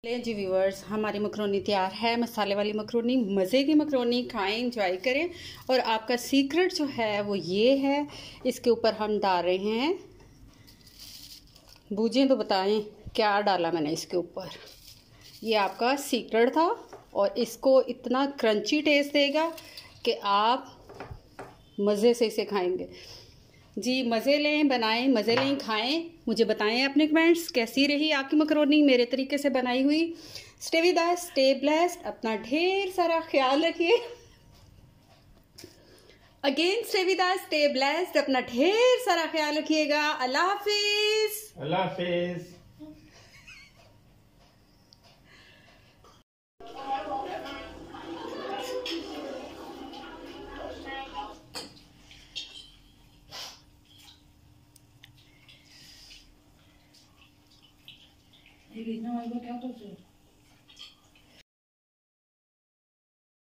ले जी व्यूअर्स, हमारी मकरोनी तैयार है। मसाले वाली मकरोनी, मज़े की मकरोनी, खाएं, इंजॉय करें। और आपका सीक्रेट जो है वो ये है, इसके ऊपर हम डाल रहे हैं, बूझें तो बताएं क्या डाला मैंने इसके ऊपर। ये आपका सीक्रेट था और इसको इतना क्रंची टेस्ट देगा कि आप मज़े से इसे खाएंगे। जी मज़े लें, बनाएं, मज़े लें, खाएं। मुझे बताएं अपने कमेंट्स कैसी रही आपकी मकरोनी मेरे तरीके से बनाई हुई। Stay with us, stay blessed, अपना ढेर सारा ख्याल रखिए। Again stay with us, stay blessed, अपना ढेर सारा ख्याल रखिएगा। अल्लाह हाफिज। अल्लाह हाफिज। ये कितना क्या